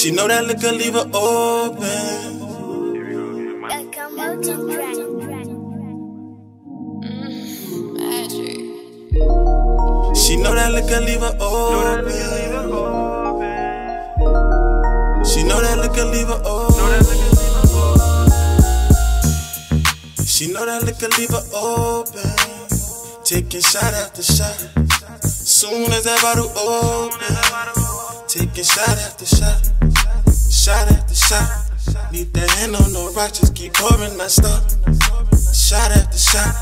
She know that liquor leave her open. She know that liquor leave her open. She know that liquor leave her open. She know that liquor leave her open. Taking shot after shot. Soon as that bottle open, taking shot after shot. Shot after shot. Need that hand on the rock, just keep pouring, not stop. Shot after shot.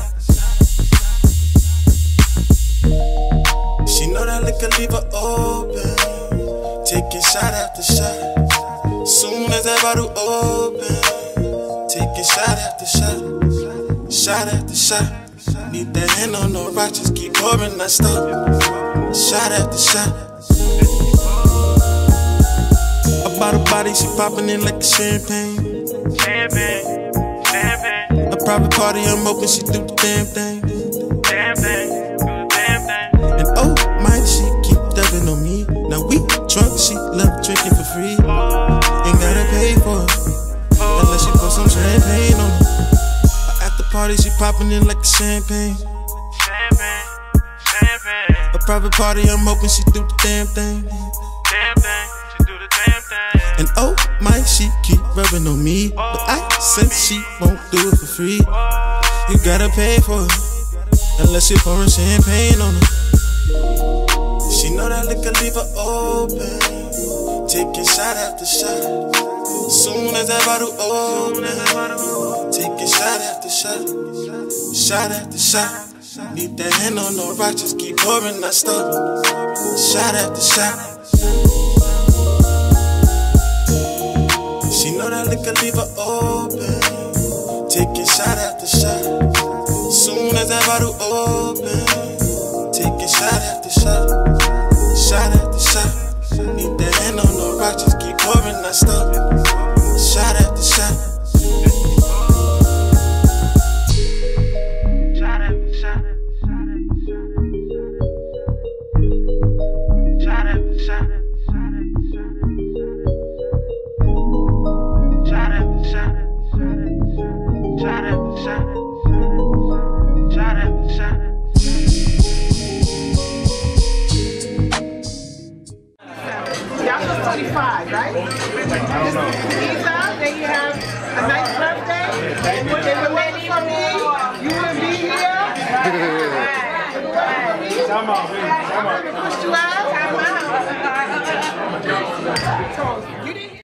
She know that liquor leave her open. Taking shot after shot. Soon as that bottle open, taking shot after shot. Shot after shot. Need that hand on the rock, just keep pouring, not stop. Shot after shot. About her body, she popping in like a champagne. Champagne, champagne. A private party, I'm open, she do the damn thing. Damn thing, do the damn thing. And oh my, she keep dubbing on me. Now we drunk, she love drinking for free. Ain't gotta pay for it, unless she put some champagne on it. After party, she popping in like a champagne. Champagne, champagne. A private party, I'm open, she do the damn thing. Damn thing, she do the damn thing. And oh my, she keep rubbing on me, but I said she won't do it for free. You gotta pay for it, unless you're pouring champagne on it. She know that liquor leave her open. Taking shot after shot. Soon as that bottle open, taking shot after shot. Shot after shot. Need that hand on the rock, just keep pouring, not stop. Shot after shot. She know that liquor leave her open. Taking shot after shot. Soon as that bottle open, taking shot after shot. Shot after shot. Need that hand on the rock, just keep pouring, not stop. Shot after shot. Shot after shot. Shot after shot. Shot after shot. Shot after shot. Shot after shot. Y'all look 25, right? I don't know. Lisa, then you have a nice birthday. If it wasn't for me, you wouldn't be here. If it wasn't for me, I wouldn't have pushed you out.